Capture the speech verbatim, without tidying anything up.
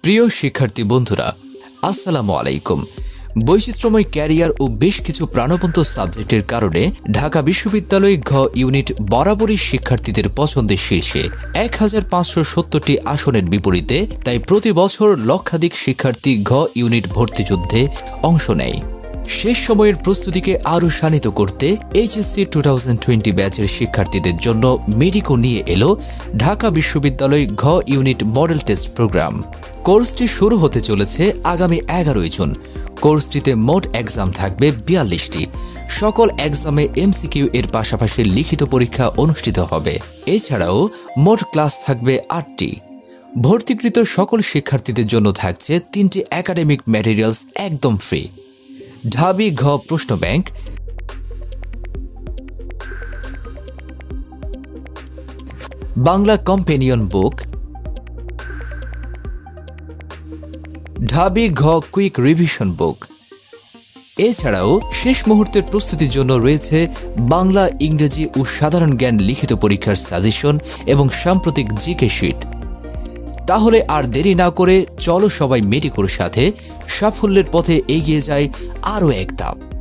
প্রিয় শিক্ষার্থী বন্ধুরা, আসসালামু আলাইকুম। বৈচিত্র্যময় ক্যারিয়ার ও বেশ কিছু প্রাণবন্ত সাবজেক্টের কারণে ঢাকা বিশ্ববিদ্যালয় ঘ ইউনিট বরাবরই শিক্ষার্থীদের পছন্দের শীর্ষে। এক হাজার পাঁচশো সত্তরটি আসনের বিপরীতে তাই প্রতি বছর লক্ষাধিক শিক্ষার্থী ঘ ইউনিট ভর্তিযুদ্ধে অংশ নেয়। শেষ সময়ের প্রস্তুতিকে আরও শানিত করতে এইচএসসি টু থাউজেন্ড টোয়েন্টি ব্যাচের শিক্ষার্থীদের জন্য মেডিকো নিয়ে এলো ঢাকা বিশ্ববিদ্যালয় ঘ ইউনিট মডেল টেস্ট প্রোগ্রাম। কোর্সটি শুরু হতে চলেছে আগামী এগারোই জুন। কোর্সটিতে মোট এক্সাম থাকবে বিয়াল্লিশটি। সকল এক্সামে এমসিকিউ এর পাশাপাশি লিখিত পরীক্ষা অনুষ্ঠিত হবে। এছাড়াও মোট ক্লাস থাকবে আটটি। ভর্তিকৃত সকল শিক্ষার্থীদের জন্য থাকছে তিনটি একাডেমিক ম্যাটেরিয়ালস একদম ফ্রি। ঢাবি ঘ প্রশ্ন ব্যাংক, বাংলা কম্পেনিয়ন বুক, ঢাবি ঘ কুইক রিভিশন বুক। এছাড়াও শেষ মুহূর্তের প্রস্তুতির জন্য রয়েছে বাংলা, ইংরেজি ও সাধারণ জ্ঞান লিখিত পরীক্ষার সাজেশন এবং সাম্প্রতিক জিকে শিট। তাহলে আর দেরি না করে চলো সবাই মেডিকোর সাথে সাফল্যের পথে এগিয়ে যায় আরও এক ধাপ।